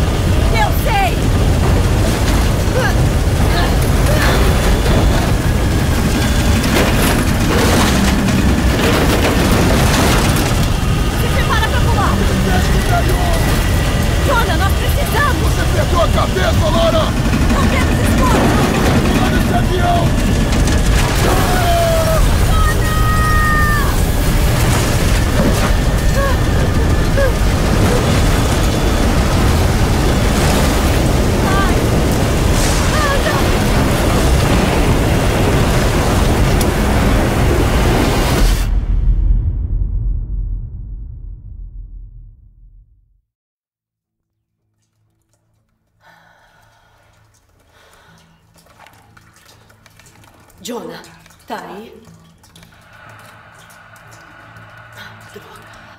Eu sei! Se prepara pra pular! Jonah, nós precisamos! Você perdeu a cabeça, Lara! Não temos esforço! Pula nesse avião! Jonah, tá aí? Droga.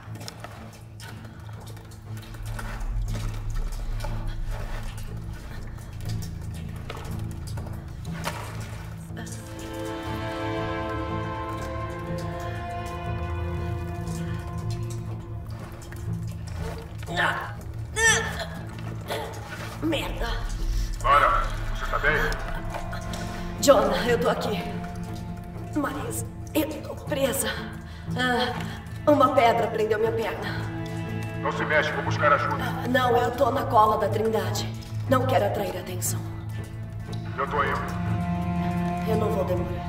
Merda. Lara, você tá bem? Jonah, eu tô aqui. Mas eu tô presa. Uma pedra prendeu minha perna. Não se mexe, vou buscar ajuda. Não, eu tô na cola da Trindade. Não quero atrair atenção. Eu tô indo. Eu não vou demorar.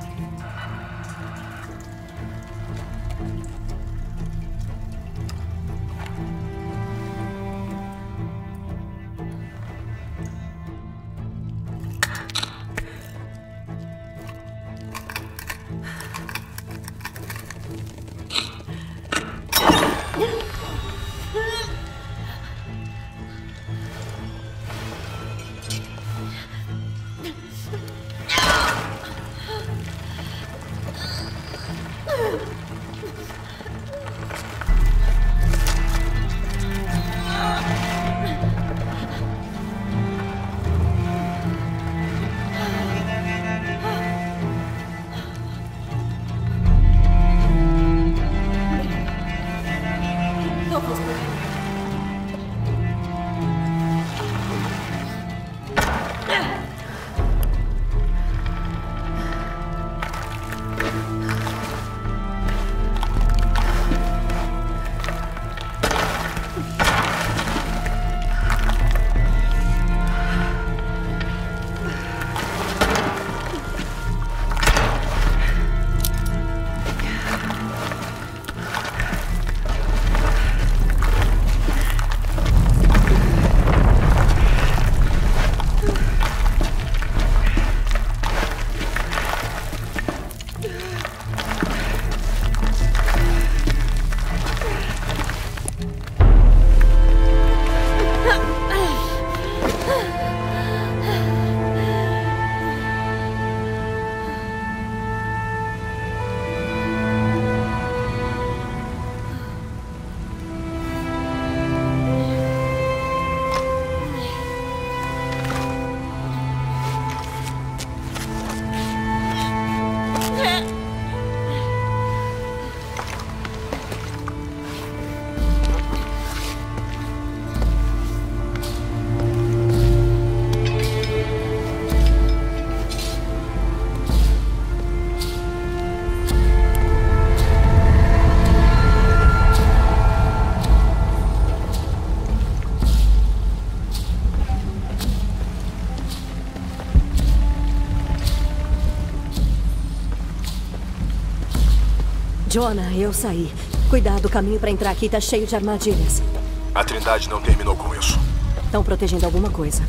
Jonah, eu saí. Cuidado, o caminho pra entrar aqui tá cheio de armadilhas. A Trindade não terminou com isso. Estão protegendo alguma coisa.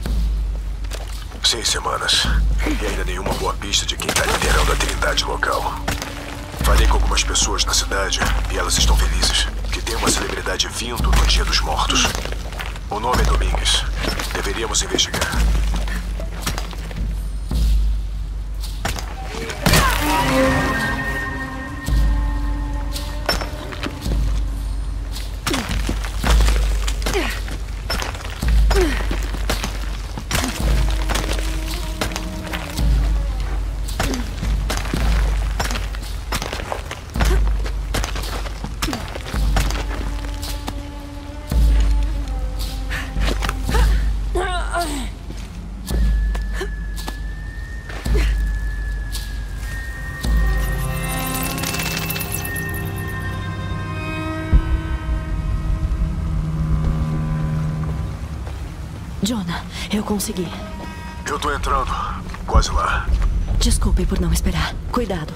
6 semanas. E ainda nenhuma boa pista de quem tá liderando a Trindade local. Falei com algumas pessoas na cidade e elas estão felizes. Que tem uma celebridade vindo no Dia dos Mortos. O nome é Domingues. Deveríamos investigar. Jonah, eu consegui. Eu tô entrando. Quase lá. Desculpe por não esperar. Cuidado.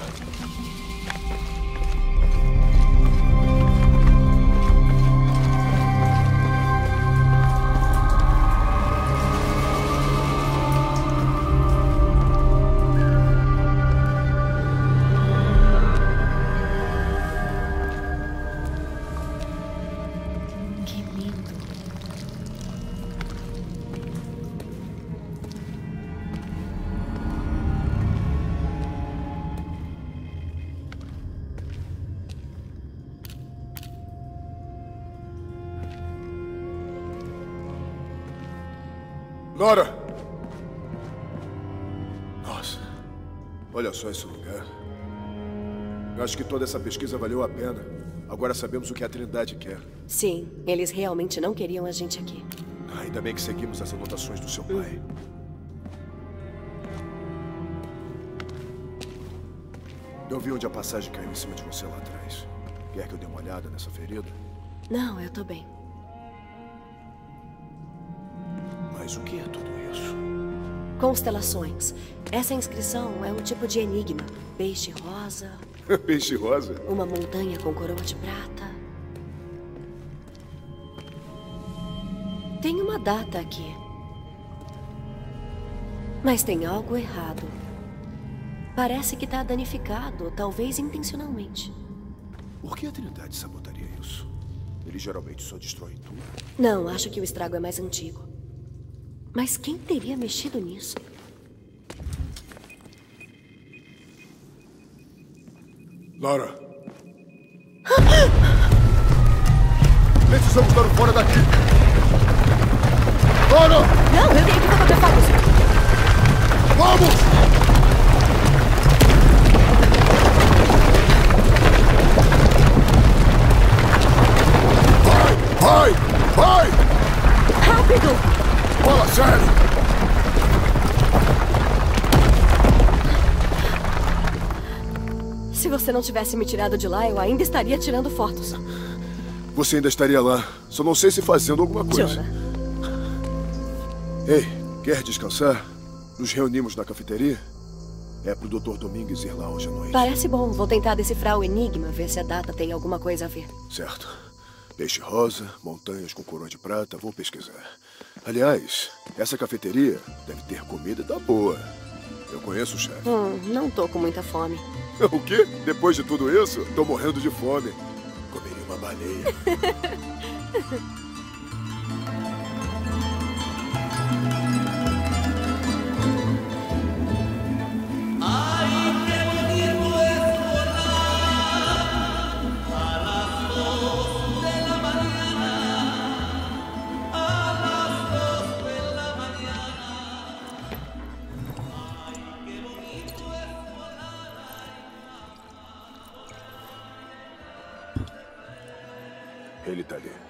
Que lindo. Nora! Nossa, olha só esse lugar. Eu acho que toda essa pesquisa valeu a pena. Agora sabemos o que a Trindade quer. Sim, eles realmente não queriam a gente aqui. Ainda bem que seguimos as anotações do seu pai. Eu vi onde a passagem caiu em cima de você lá atrás. Quer que eu dê uma olhada nessa ferida? Não, eu tô bem. Mas o que é tudo isso? Constelações. Essa inscrição é um tipo de enigma. Peixe rosa, Peixe rosa? uma montanha com coroa de prata. Tem uma data aqui. Mas tem algo errado. Parece que tá danificado, talvez intencionalmente. Por que a Trindade sabotaria isso? Eles geralmente só destroem tudo. Não, acho que o estrago é mais antigo. Mas quem teria mexido nisso? Lara! Precisamos dar fora daqui! Lara! Não, eu tenho que fotografar você. Vamos! Vai! Vai! Rápido! Fala sério! Se você não tivesse me tirado de lá, eu ainda estaria tirando fotos. Você ainda estaria lá. Só não sei se fazendo alguma coisa. Jonah. Ei, quer descansar? Nos reunimos na cafeteria? É pro Dr. Domingues ir lá hoje à noite. Parece bom. Vou tentar decifrar o enigma, ver se a data tem alguma coisa a ver. Certo. Peixe rosa, montanhas com coroa de prata, vou pesquisar. Aliás, essa cafeteria deve ter comida da boa. Eu conheço o chefe. Não tô com muita fome. O quê? Depois de tudo isso, tô morrendo de fome. Comeria uma baleia. Ele tá ali.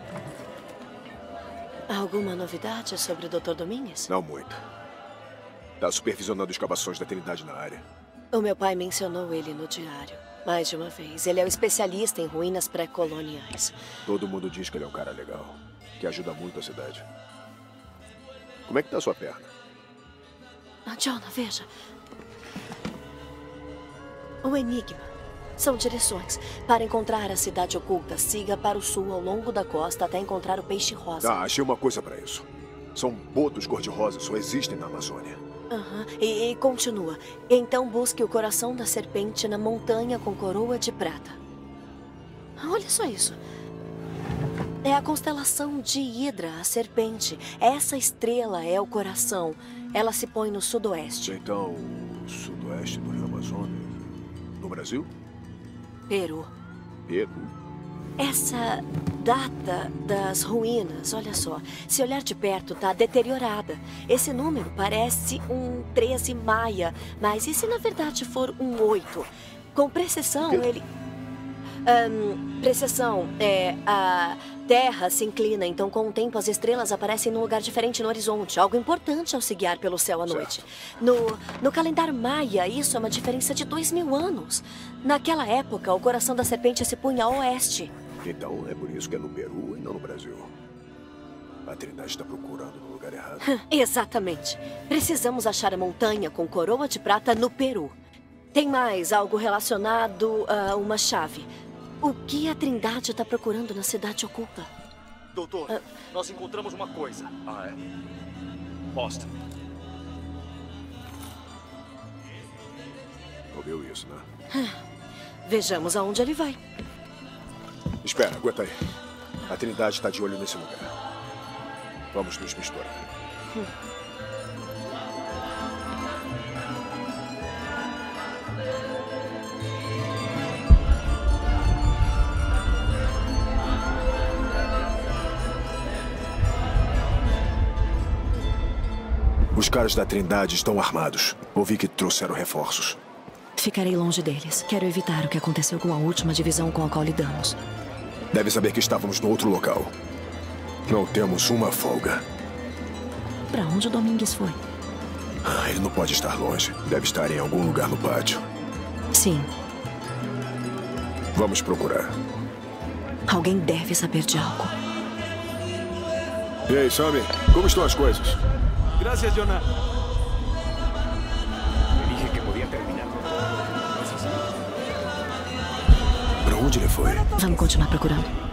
Alguma novidade sobre o Dr. Domingues? Não muito. Tá supervisionando escavações da Trindade na área. O meu pai mencionou ele no diário. Mais de uma vez. Ele é o especialista em ruínas pré-coloniais. Todo mundo diz que ele é um cara legal, que ajuda muito a cidade. Como é que tá a sua perna? Jonah, veja. O enigma. São direções. Para encontrar a cidade oculta, siga para o sul ao longo da costa até encontrar o peixe rosa. Ah, achei uma coisa pra isso. São botos cor-de-rosa, só existem na Amazônia. E continua. Então busque o coração da serpente na montanha com coroa de prata. Olha só isso. É a constelação de Hidra, a serpente. Essa estrela é o coração. Ela se põe no sudoeste. Então, sudoeste do Rio Amazonas. No Brasil? Peru. Peru? Essa data das ruínas, olha só. Se olhar de perto, tá deteriorada. Esse número parece um 13 maia. Mas e se na verdade for um 8? Com precisão, ele... Precessão, a Terra se inclina, então com o tempo as estrelas aparecem num lugar diferente no horizonte. Algo importante ao se guiar pelo céu à noite. No calendário maia, isso é uma diferença de 2000 anos. Naquela época, o coração da serpente se punha a oeste. Então é por isso que é no Peru e não no Brasil. A Trindade está procurando no lugar errado. Exatamente. Precisamos achar a montanha com coroa de prata no Peru. Tem mais algo relacionado a uma chave. O que a Trindade está procurando na cidade oculta? Doutor, nós encontramos uma coisa. Ah, é? Mostra. Ouviu isso, né? Vejamos aonde ele vai. Espera, aguenta aí. A Trindade está de olho nesse lugar. Vamos nos misturar. Os caras da Trindade estão armados. Ouvi que trouxeram reforços. Ficarei longe deles. Quero evitar o que aconteceu com a última divisão com a qual lidamos. Deve saber que estávamos no outro local. Não temos uma folga. Para onde o Domingues foi? Ele não pode estar longe. Deve estar em algum lugar no pátio. Sim. Vamos procurar. Alguém deve saber de algo. E aí, Sammy? Como estão as coisas? Gracias, Jonah. Me dije que podía terminar. Para onde ele foi? Vamos continuar procurando.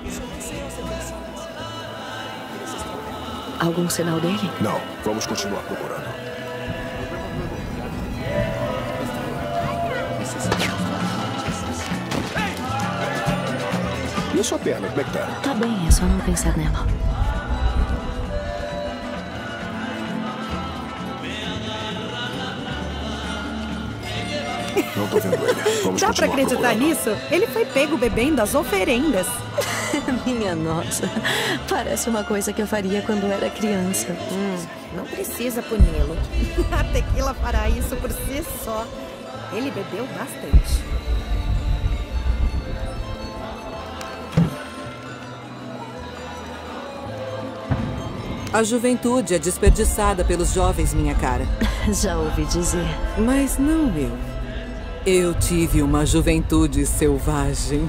Algum sinal dele? Não, vamos continuar procurando. E a sua perna, como é que tá? Tá bem, é só não pensar nela. Não tô vendo ele. Vamos Dá continuar pra acreditar procurando. nisso? Ele foi pego bebendo as oferendas. Minha nossa. Parece uma coisa que eu faria quando era criança. Não precisa puni-lo. A tequila fará isso por si só. Ele bebeu bastante. A juventude é desperdiçada pelos jovens, minha cara. Já ouvi dizer. Mas não eu. Eu tive uma juventude selvagem.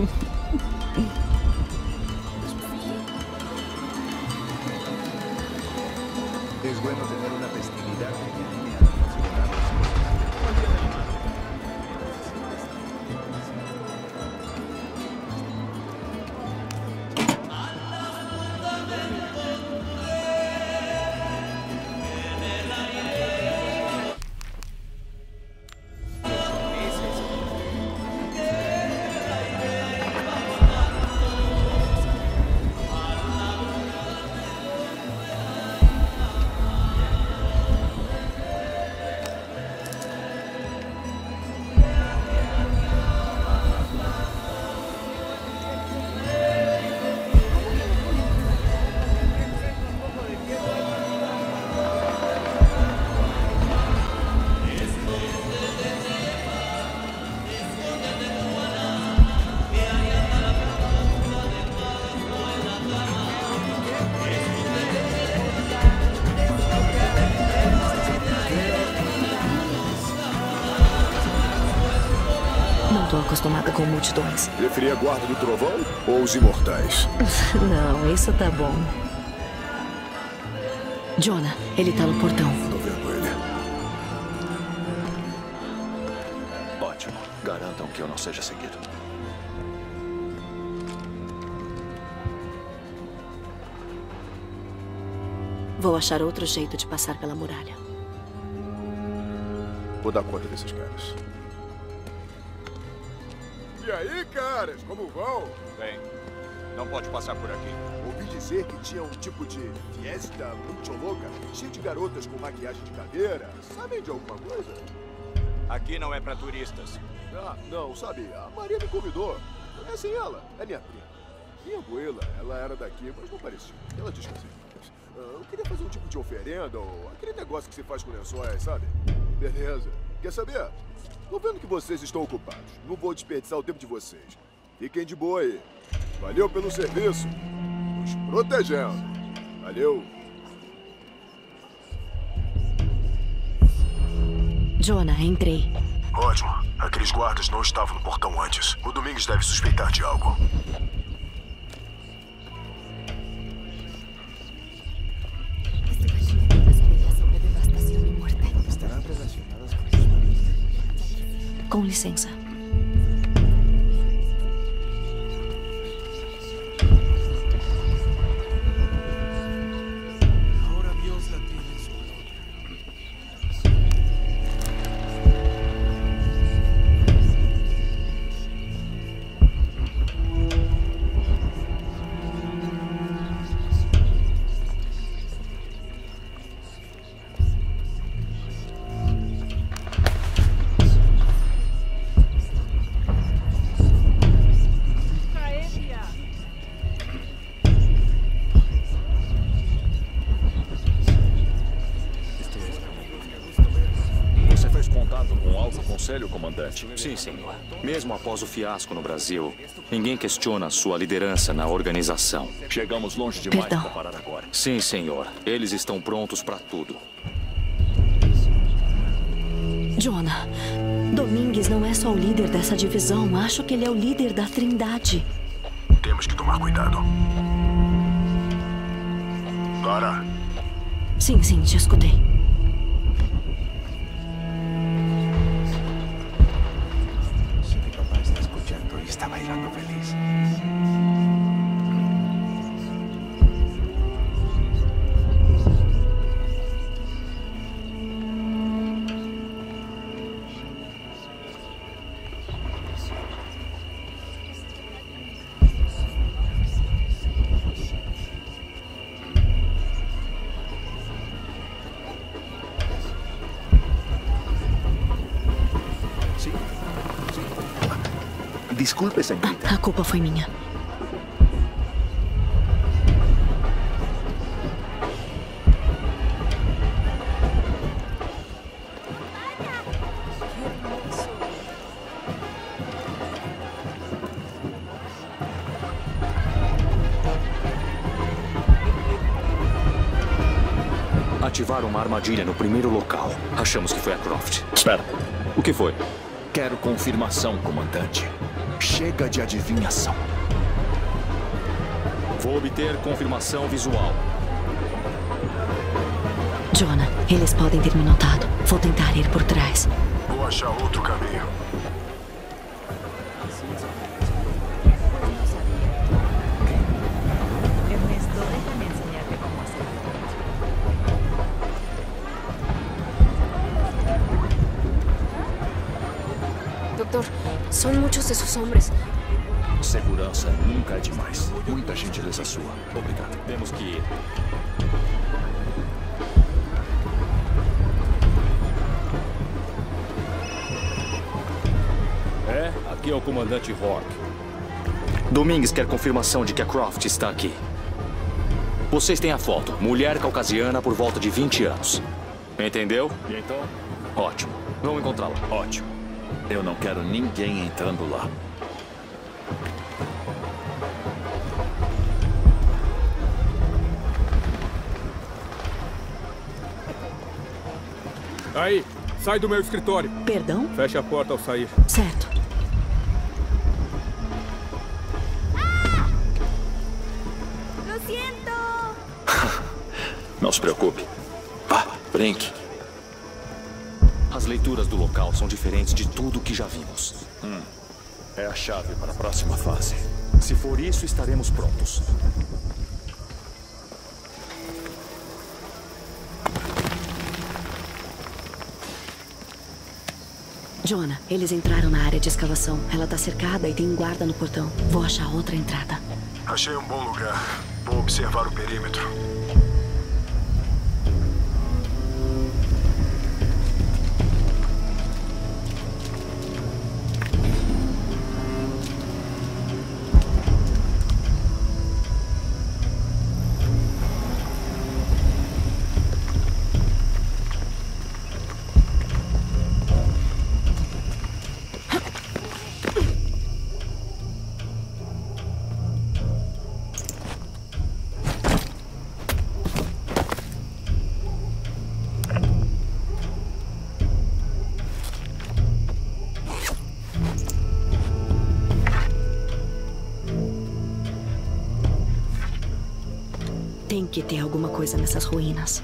Es bueno tener una festividad que anime Não tô acostumada com multidões. Preferia a Guarda do Trovão ou os Imortais? Não, isso tá bom. Jonah, ele tá no portão. Tô vendo ele. Ótimo. Garantam que eu não seja seguido. Vou achar outro jeito de passar pela muralha. Vou dar conta desses caras. E aí, caras, como vão? Bem, não pode passar por aqui. Ouvi dizer que tinha um tipo de fiesta muito louca, cheio de garotas com maquiagem de caveira. Sabem de alguma coisa? Aqui não é pra turistas. Ah, não, sabe, a Maria me convidou. Conhecem ela? É minha prima. Minha abuela, ela era daqui, mas não parecia. Ela disse que assim. Eu queria fazer um tipo de oferenda ou aquele negócio que se faz com lençóis, sabe? Beleza. Quer saber? Tô vendo que vocês estão ocupados. Não vou desperdiçar o tempo de vocês. Fiquem de boa aí. Valeu pelo serviço. Nos protegendo. Valeu. Jonah, entrei. Ótimo. Aqueles guardas não estavam no portão antes. O Domingues deve suspeitar de algo. Com licença. Conselho, comandante. Sim, senhor. Mesmo após o fiasco no Brasil, ninguém questiona sua liderança na organização. Chegamos longe demais Perdão. para parar agora. Sim, senhor. Eles estão prontos para tudo. Jonah, Domingues não é só o líder dessa divisão. Acho que ele é o líder da Trindade. Temos que tomar cuidado. Lara, Sim, te escutei. está bailando feliz. Desculpe, senhorita. A culpa foi minha. Ativaram uma armadilha no primeiro local. Achamos que foi a Croft. Espera. O que foi? Quero confirmação, comandante. Chega de adivinhação. Vou obter confirmação visual. Jonah, eles podem ter me notado. Vou tentar ir por trás. Vou achar outro caminho. Ernesto, déjame enseñarte cómo hacerlo. Doctor, son muchos de sus hombres. Segurança nunca é demais. Muita gentileza sua. Obrigado. Temos que ir. Aqui é o comandante Rock. Domingues quer confirmação de que a Croft está aqui. Vocês têm a foto. Mulher caucasiana por volta de 20 anos. Entendeu? E então? Ótimo. Vamos encontrá-la. Ótimo. Eu não quero ninguém entrando lá. Aí, sai do meu escritório. Perdão? Feche a porta ao sair. Certo. ¡Lo siento! Não se preocupe. Vá, brinque. As leituras do local são diferentes de tudo que já vimos. É a chave para a próxima fase. Se for isso, estaremos prontos. Jonah, eles entraram na área de escavação. Ela tá cercada e tem um guarda no portão. Vou achar outra entrada. Achei um bom lugar. Vou observar o perímetro. Tem que ter alguma coisa nessas ruínas.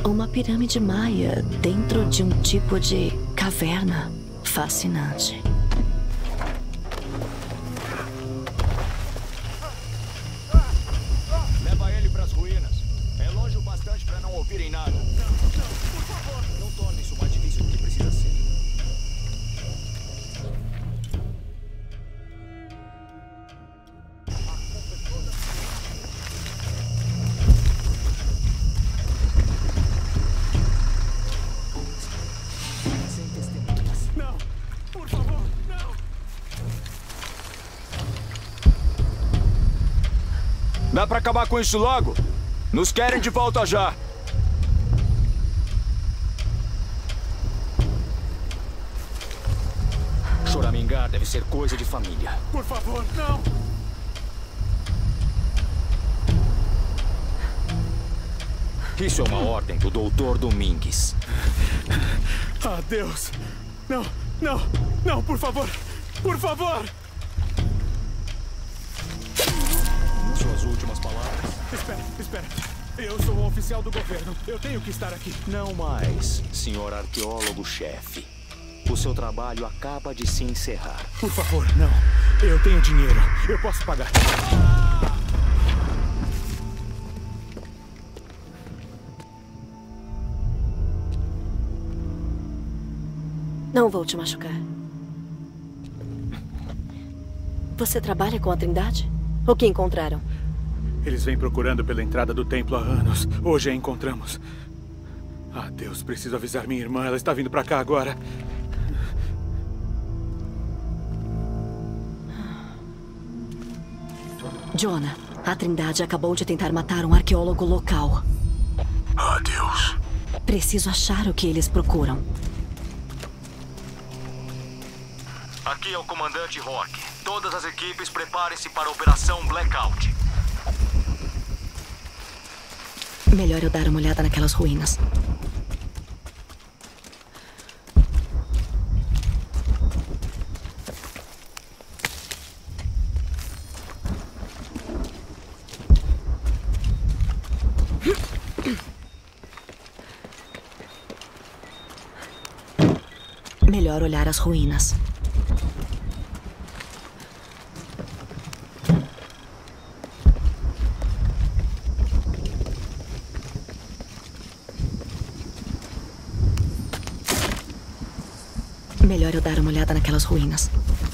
Uma pirâmide maia dentro de um tipo de caverna. Fascinante. Leva ele pras ruínas. É longe o bastante pra não ouvirem nada. Não, por favor. Não torne isso mais difícil do que precisa ser. Dá pra acabar com isso logo? Nos querem de volta já. Choramingar deve ser coisa de família. Por favor, não! Isso é uma ordem do Dr. Domingues. Ah, Deus! Não, não, não, por favor! Por favor! Suas últimas palavras? Espera. Eu sou um oficial do governo. Eu tenho que estar aqui. Não mais, senhor arqueólogo-chefe. O seu trabalho acaba de se encerrar. Por favor, não. Eu tenho dinheiro. Eu posso pagar. Não vou te machucar. Você trabalha com a Trindade? O que encontraram? Eles vêm procurando pela entrada do templo há anos. Hoje a encontramos. Ah, Deus, preciso avisar minha irmã. Ela está vindo pra cá agora. Jonah, a Trindade acabou de tentar matar um arqueólogo local. Ah, Deus. Preciso achar o que eles procuram. Aqui é o comandante Rourke. Todas as equipes preparem-se para a Operação Blackout. Melhor eu dar uma olhada naquelas ruínas. Melhor olhar as ruínas. Melhor eu dar uma olhada naquelas ruínas.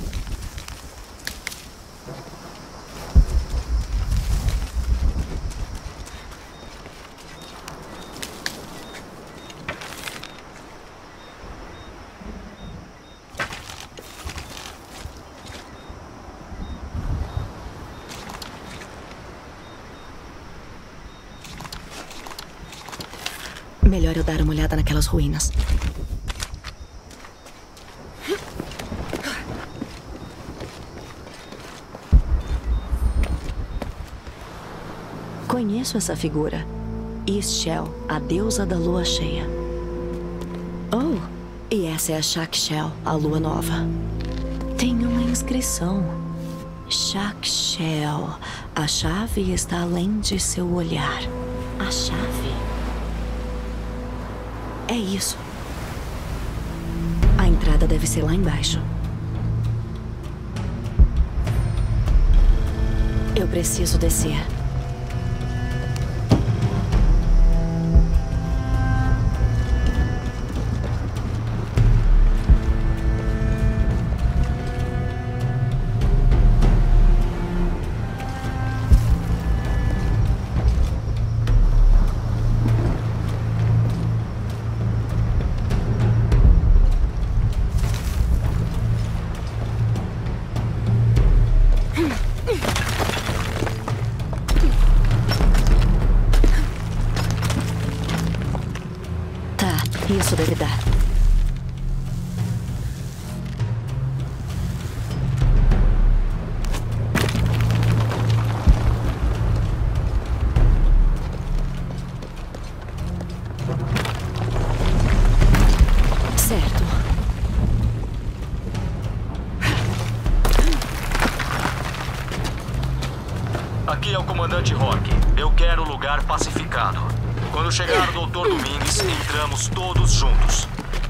Melhor eu dar uma olhada naquelas ruínas. Conheço essa figura. Ixchel, a deusa da lua cheia. Oh, e essa é a Shak'Shel, a lua nova. Tem uma inscrição. Shak'Shel, a chave está além de seu olhar. A chave? É isso. A entrada deve ser lá embaixo. Eu preciso descer. Isso deve dar. Certo. Aqui é o comandante Rourke. Eu quero o lugar pacificado. Quando chegar o Dr. Domingues, entramos todos juntos.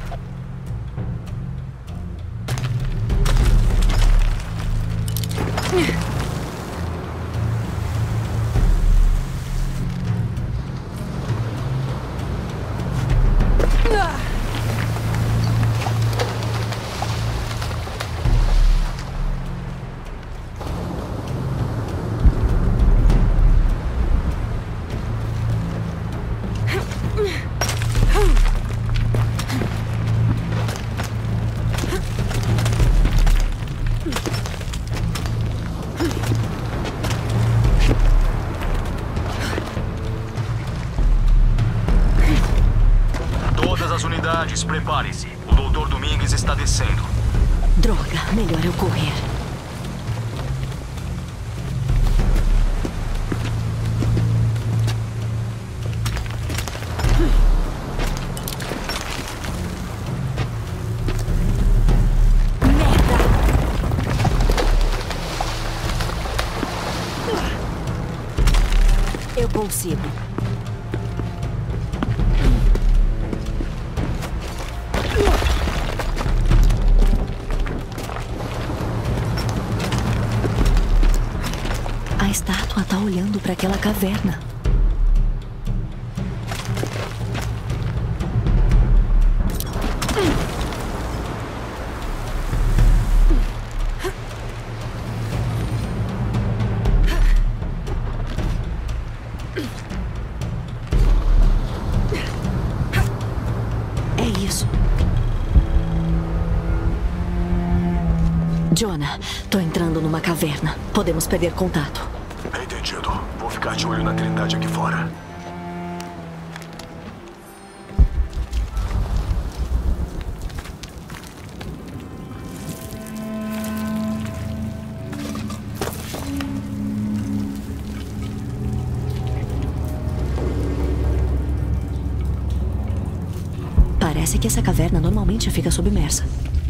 Prepare-se. O Dr. Domingues está descendo. Droga, melhor eu correr. Merda! Eu consigo. A estátua está olhando para aquela caverna. É isso. Jonah, tô entrando numa caverna. Podemos perder contato. Entendido. Vou ficar de olho na Trindade aqui fora. Parece que essa caverna normalmente fica submersa.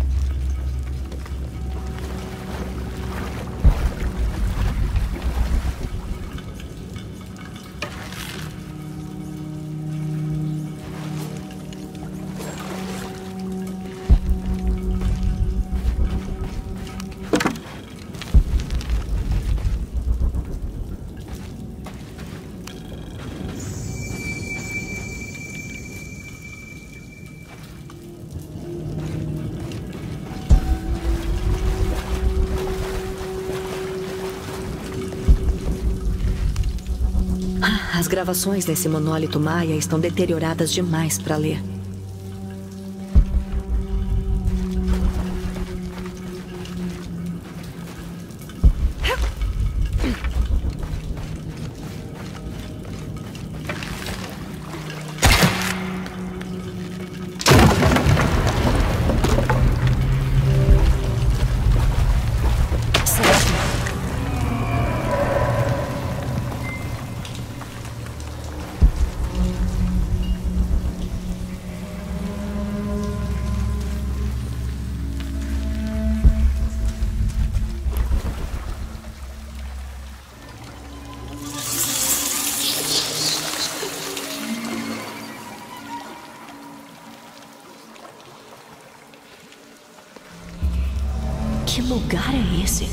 As gravações desse monólito maia estão deterioradas demais para ler. Que lugar é esse?